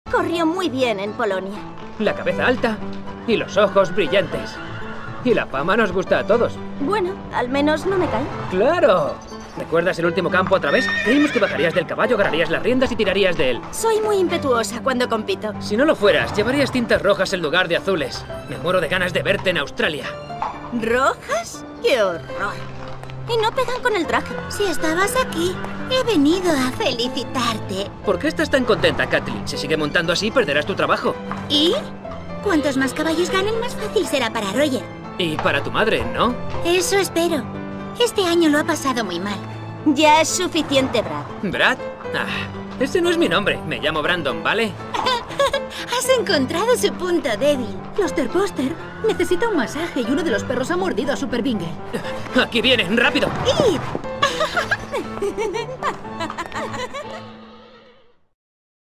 Corrió muy bien en Polonia. La cabeza alta y los ojos brillantes. Y la fama nos gusta a todos. Bueno, al menos no me caí. ¡Claro! ¿Recuerdas el último campo otra vez? Creímos que bajarías del caballo, agarrarías las riendas y tirarías de él. Soy muy impetuosa cuando compito. Si no lo fueras, llevarías tintas rojas en lugar de azules. Me muero de ganas de verte en Australia. ¿Rojas? ¡Qué horror! Y no pegan con el traje. Si estabas aquí, he venido a felicitarte. ¿Por qué estás tan contenta, Kathleen? Si sigue montando así, perderás tu trabajo. ¿Y? Cuantos más caballos ganen, más fácil será para Roger. Y para tu madre, ¿no? Eso espero. Este año lo ha pasado muy mal. Ya es suficiente, Brad. ¿Brad? Ah, ese no es mi nombre. Me llamo Brandon, ¿vale? Has encontrado su punto débil. Cluster Buster necesita un masaje y uno de los perros ha mordido a Super Bingle. Aquí vienen, rápido. ¡Id!